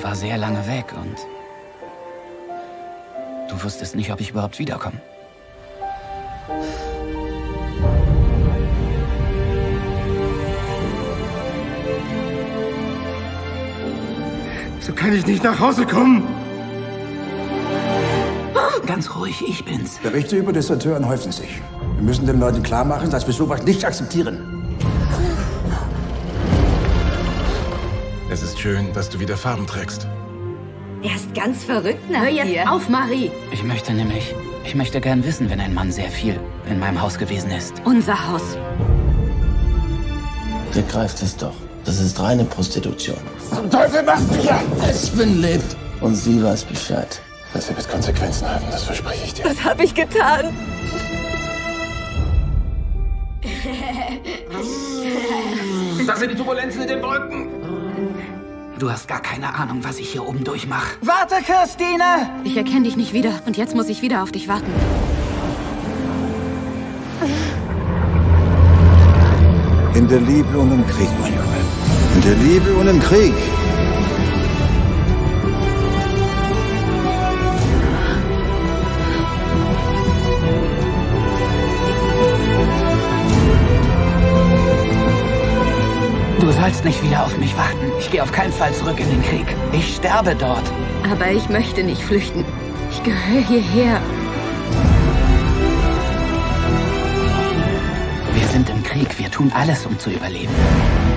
war sehr lange weg und du wusstest nicht, ob ich überhaupt wiederkomme. So kann ich nicht nach Hause kommen. Ganz ruhig, ich bin's. Berichte über Deserteuren häufen sich. Wir müssen den Leuten klar machen, dass wir sowas nicht akzeptieren. Es ist schön, dass du wieder Farben trägst. Er ist ganz verrückt nach Hör jetzt dir. auf, Marie. Ich möchte gern wissen, wenn ein Mann sehr viel in meinem Haus gewesen ist. Unser Haus. Begreift es doch. Das ist reine Prostitution. Zum Teufel machst du hier? Espen lebt und sie weiß Bescheid. Das wird Konsequenzen haben, das verspreche ich dir. Was habe ich getan? Das sind die Turbulenzen in den Wolken. Du hast gar keine Ahnung, was ich hier oben durchmache. Warte, Christine! Ich erkenne dich nicht wieder und jetzt muss ich wieder auf dich warten. In der Liebe und im Krieg, mein Junge. In der Liebe und im Krieg. Du sollst nicht wieder auf mich warten. Ich gehe auf keinen Fall zurück in den Krieg. Ich sterbe dort. Aber ich möchte nicht flüchten. Ich gehöre hierher. Wir sind im Krieg. Wir tun alles, um zu überleben.